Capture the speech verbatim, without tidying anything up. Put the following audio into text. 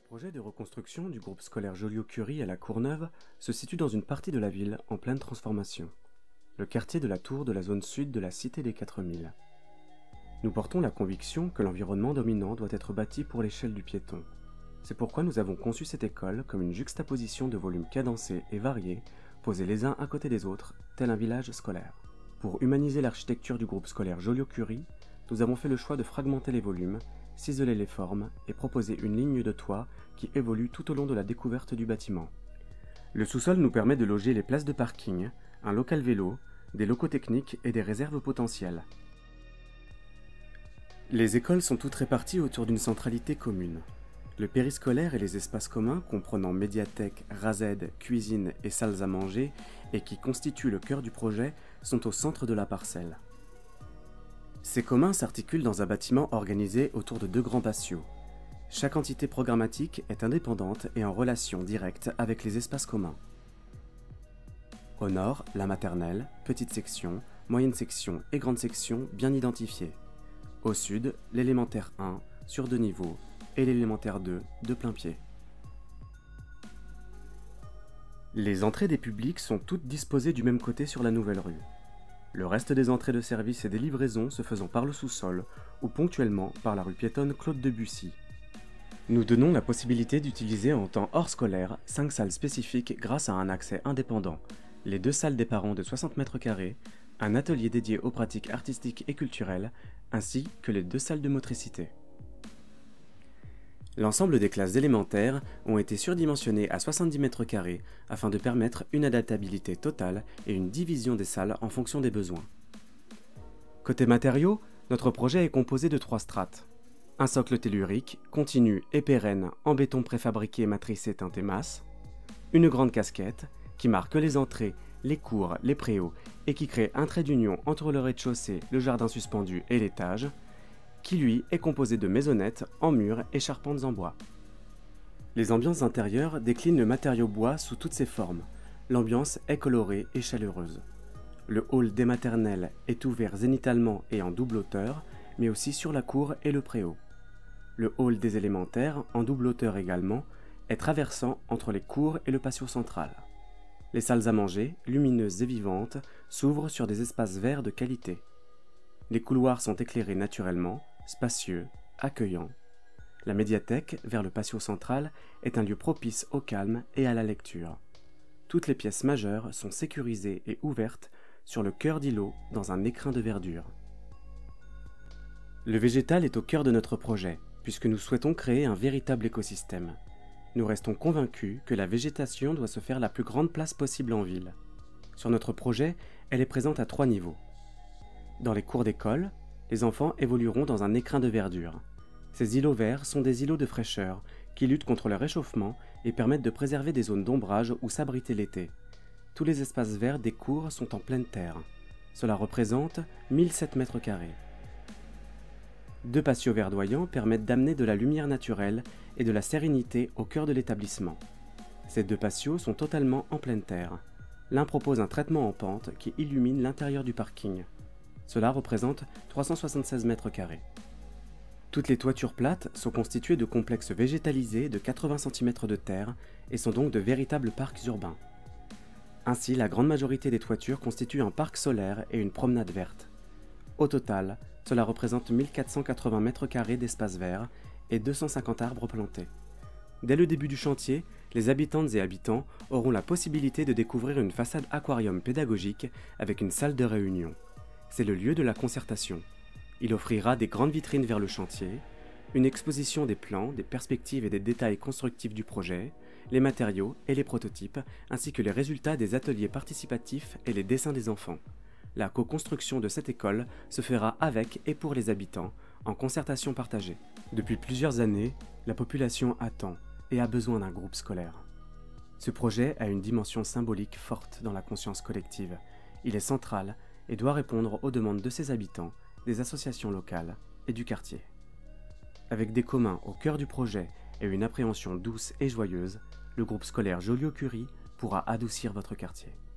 projet de reconstruction du groupe scolaire Joliot-Curie à La Courneuve se situe dans une partie de la ville en pleine transformation, le quartier de la Tour de la zone sud de la Cité des quatre mille. Nous portons la conviction que l'environnement dominant doit être bâti pour l'échelle du piéton. C'est pourquoi nous avons conçu cette école comme une juxtaposition de volumes cadencés et variés, posés les uns à côté des autres, tel un village scolaire. Pour humaniser l'architecture du groupe scolaire Joliot-Curie, nous avons fait le choix de fragmenter les volumes, ciseler les formes et proposer une ligne de toit qui évolue tout au long de la découverte du bâtiment. Le sous-sol nous permet de loger les places de parking, un local vélo, des locaux techniques et des réserves potentielles. Les écoles sont toutes réparties autour d'une centralité commune. Le périscolaire et les espaces communs comprenant médiathèque, rasède, cuisine et salles à manger et qui constituent le cœur du projet sont au centre de la parcelle. Ces communs s'articulent dans un bâtiment organisé autour de deux grands patios. Chaque entité programmatique est indépendante et en relation directe avec les espaces communs. Au nord, la maternelle, petite section, moyenne section et grande section bien identifiées. Au sud, l'élémentaire un, sur deux niveaux, et l'élémentaire deux, de plein pied. Les entrées des publics sont toutes disposées du même côté sur la nouvelle rue. Le reste des entrées de service et des livraisons se faisant par le sous-sol ou ponctuellement par la rue piétonne Claude Debussy. Nous donnons la possibilité d'utiliser en temps hors scolaire cinq salles spécifiques grâce à un accès indépendant, les deux salles des parents de soixante mètres carrés, un atelier dédié aux pratiques artistiques et culturelles, ainsi que les deux salles de motricité. L'ensemble des classes élémentaires ont été surdimensionnées à soixante-dix mètres carrés afin de permettre une adaptabilité totale et une division des salles en fonction des besoins. Côté matériaux, notre projet est composé de trois strates. Un socle tellurique, continu et pérenne en béton préfabriqué matricé teinté masse, une grande casquette qui marque les entrées, les cours, les préaux et qui crée un trait d'union entre le rez-de-chaussée, le jardin suspendu et l'étage, qui lui est composé de maisonnettes en murs et charpentes en bois. Les ambiances intérieures déclinent le matériau bois sous toutes ses formes. L'ambiance est colorée et chaleureuse. Le hall des maternelles est ouvert zénithalement et en double hauteur, mais aussi sur la cour et le préau. Le hall des élémentaires, en double hauteur également, est traversant entre les cours et le patio central. Les salles à manger, lumineuses et vivantes, s'ouvrent sur des espaces verts de qualité. Les couloirs sont éclairés naturellement, spacieux, accueillants. La médiathèque, vers le patio central, est un lieu propice au calme et à la lecture. Toutes les pièces majeures sont sécurisées et ouvertes sur le cœur d'îlot dans un écrin de verdure. Le végétal est au cœur de notre projet, puisque nous souhaitons créer un véritable écosystème. Nous restons convaincus que la végétation doit se faire la plus grande place possible en ville. Sur notre projet, elle est présente à trois niveaux. Dans les cours d'école, les enfants évolueront dans un écrin de verdure. Ces îlots verts sont des îlots de fraîcheur qui luttent contre le réchauffement et permettent de préserver des zones d'ombrage où s'abriter l'été. Tous les espaces verts des cours sont en pleine terre. Cela représente mille sept mètres carrés. Deux patios verdoyants permettent d'amener de la lumière naturelle et de la sérénité au cœur de l'établissement. Ces deux patios sont totalement en pleine terre. L'un propose un traitement en pente qui illumine l'intérieur du parking. Cela représente trois cent soixante-seize mètres carrés. Toutes les toitures plates sont constituées de complexes végétalisés de quatre-vingts centimètres de terre et sont donc de véritables parcs urbains. Ainsi, la grande majorité des toitures constituent un parc solaire et une promenade verte. Au total, cela représente mille quatre cent quatre-vingts mètres carrés d'espace vert et deux cent cinquante arbres plantés. Dès le début du chantier, les habitantes et habitants auront la possibilité de découvrir une façade aquarium pédagogique avec une salle de réunion. C'est le lieu de la concertation. Il offrira des grandes vitrines vers le chantier, une exposition des plans, des perspectives et des détails constructifs du projet, les matériaux et les prototypes, ainsi que les résultats des ateliers participatifs et les dessins des enfants. La co-construction de cette école se fera avec et pour les habitants, en concertation partagée. Depuis plusieurs années, la population attend et a besoin d'un groupe scolaire. Ce projet a une dimension symbolique forte dans la conscience collective. Il est central et doit répondre aux demandes de ses habitants, des associations locales et du quartier. Avec des communs au cœur du projet et une appréhension douce et joyeuse, le groupe scolaire Joliot-Curie pourra adoucir votre quartier.